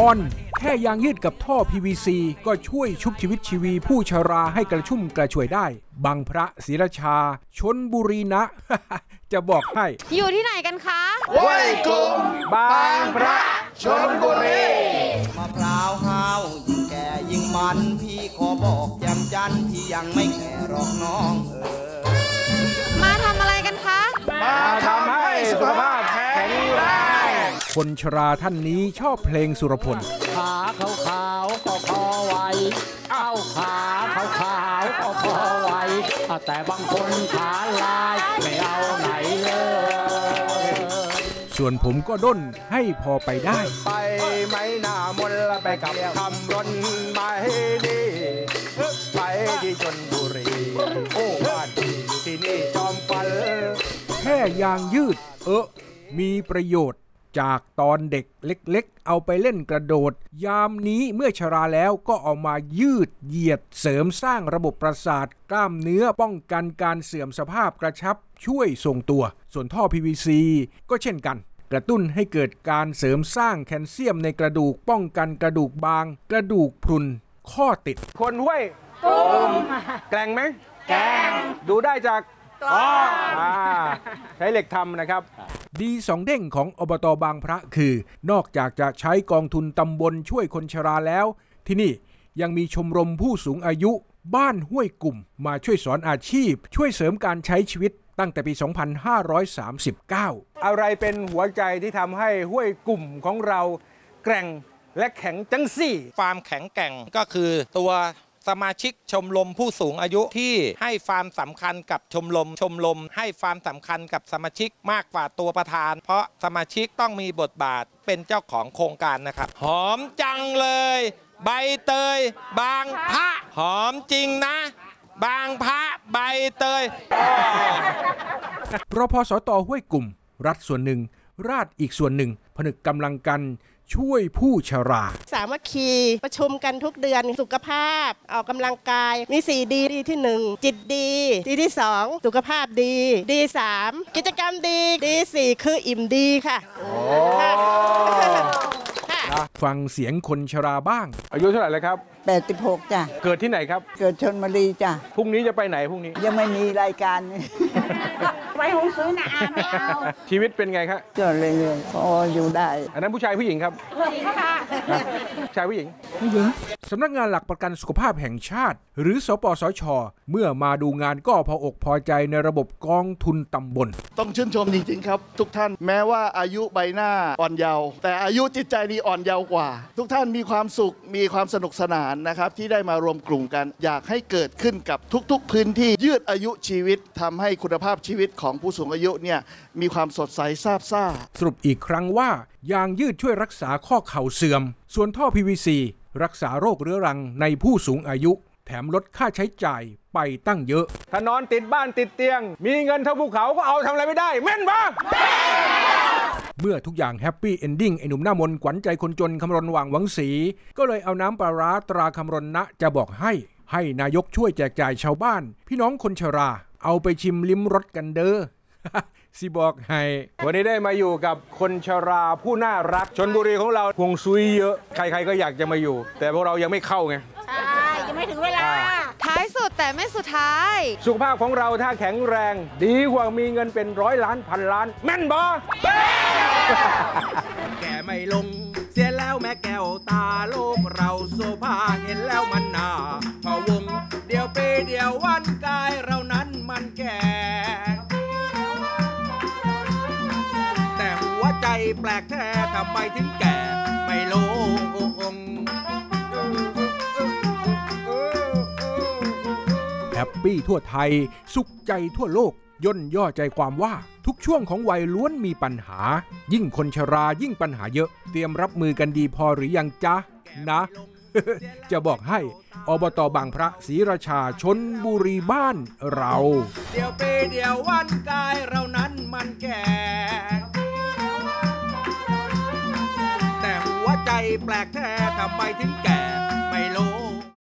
อนแค่ยางยืดกับท่อ PVC ก็ช่วยชุบชีวิตชีวีผู้ชราให้กระชุ่มกระชวยได้บางพระศรีราชาชลบุรีนะ จะบอกให้อยู่ที่ไหนกันคะห้วยกลุ่มบางพระชลบุรีมะพร้าวห้าวยิ่งแก่ยิ่งมันพี่ขอบอกแจ่มจันพี่ยังไม่แก่หรอกน้องมาทำอะไรกันคะมาทำให้สุขภาพแข็งแรงคนชราท่านนี้ชอบเพลงสุรพลขาขาวๆก็พอไหวเอาขาขาวๆก็พอไหวแต่บางคนขาลายไม่เอาไหนเลยส่วนผมก็ด้นให้พอไปได้ไปไหมหน้ามนละไปกับคำร้นไปดีไปที่ชลบุรีโอ้บ้านที่นี่จอมฝันแค่ยางยืดมีประโยชน์จากตอนเด็กเล็กๆเอาไปเล่นกระโดดยามนี้เมื่อชราแล้วก็เอามายืดเหยียดเสริมสร้างระบบประสาทกล้ามเนื้อป้องกันการเสื่อมสภาพกระชับช่วยทรงตัวส่วนท่อ PVC ก็เช่นกันกระตุ้นให้เกิดการเสริมสร้างแคลเซียมในกระดูกป้องกันกระดูกบางกระดูกพรุนข้อติดคนห้วยแกร่งไหมแกร่งดูได้จากใช้เหล็กทำนะครับดีสองเด้งของอบต.บางพระคือนอกจากจะใช้กองทุนตำบลช่วยคนชราแล้วที่นี่ยังมีชมรมผู้สูงอายุบ้านห้วยกลุ่มมาช่วยสอนอาชีพช่วยเสริมการใช้ชีวิตตั้งแต่ปี 2539 อะไรเป็นหัวใจที่ทำให้ห้วยกลุ่มของเราแกร่งและแข็งจังสี่ความแข็งแกร่งก็คือตัวสมาชิกชมรมผู้สูงอายุที่ให้ความสำคัญกับชมรมให้ความสำคัญกับสมาชิกมากกว่าตัวประธานเพราะสมาชิกต้องมีบทบาทเป็นเจ้าของโครงการนะครับหอมจังเลยใบเตยบางพระหอมจริงนะบางพระใบเตยรพสต.ห้วยกลุ่มรัฐส่วนหนึ่งราชอีกส่วนหนึ่งผนึกกำลังกันช่วยผู้ชราสามัคคีประชุมกันทุกเดือนสุขภาพออกกำลังกายมี4ดีที่1จิตดีดีที่2สุขภาพดีดี3กิจกรรมดีดี4คืออิ่มดีค่ะฟังเสียงคนชราบ้างอายุเท่าไหร่แล้วครับ 86จ้ะเกิดที่ไหนครับเกิดชลบุรีจ้ะพรุ่งนี้จะไปไหนพรุ่งนี้ยังไม่มีรายการไว้หงซื้อนะไม่เอาชีวิตเป็นไงครับก็เรื่อยๆพออยู่ได้อันนั้นผู้ชายผู้หญิงครับชายผู้หญิงสำนักงานหลักประกันสุขภาพแห่งชาติหรือสปสช.เมื่อมาดูงานก็พออกพอใจในระบบกองทุนตำบลต้องชื่นชมจริงๆครับทุกท่านแม้ว่าอายุใบหน้าอ่อนเยาว์แต่อายุจิตใจนี่อ่อนเยาว์กว่าทุกท่านมีความสุขมีความสนุกสนานนะครับที่ได้มารวมกลุ่มกันอยากให้เกิดขึ้นกับทุกๆพื้นที่ยืดอายุชีวิตทำให้คุณภาพชีวิตของผู้สูงอายุเนี่ยมีความสดใสซาบซ่าสรุปอีกครั้งว่ายางยืดช่วยรักษาข้อเข่าเสื่อมส่วนท่อ PVC รักษาโรคเรื้อรังในผู้สูงอายุแถมลดค่าใช้จ่ายไปตั้งเยอะถ้านอนติดบ้านติดเตียงมีเงินเท่าภูเขาก็เอาทำอะไรไม่ได้แม่นปะเมื่อทุกอย่างแฮปปี้เอนดิ้งไอ้หนุ่มหน้ามนขวัญใจคนจนคำรณหว่างหวังศรีก็เลยเอาน้ำปลาร้าตราคำรณนะจะบอกให้นายกช่วยแจกจ่ายชาวบ้านพี่น้องคนชราเอาไปชิมลิ้มรสกันเด้อสิบอกให้วันนี้ได้มาอยู่กับคนชราผู้น่ารักชลบุรีของเราห่วงซุยเยอะใครๆก็อยากจะมาอยู่แต่พวกเรายังไม่เข้าไงใช่ยังไม่ถึงเวลาท้ายสุดแต่ไม่สุดท้ายสุขภาพของเราถ้าแข็งแรงดีกว่ามีเงินเป็น100 ล้านพันล้านแม่นบ่แกไม่ลงเสียแล้วแม่แก้วตาโลกเราโซภาเห็นแล้วมันน่าพะวงเดี๋ยวปีเดียววันกายเรานั้นมันแก่แต่หัวใจแปลกแท้ทำไมถึงแก่ไม่ลงแฮปปี้ทั่วไทยสุขใจทั่วโลกย่นย่อใจความว่าทุกช่วงของวัยล้วนมีปัญหายิ่งคนชรายิ่งปัญหาเยอะเตรียมรับมือกันดีพอหรือยังจ๊ะนะ จะบอกให้อบต.บางพระศรีราชาชลบุรีบ้านเราเดี๋ยวปีเดียววันกายเรานั้นมันแก่แต่หัวใจแปลกแท้ทำไมถึงแก่ไม่ลง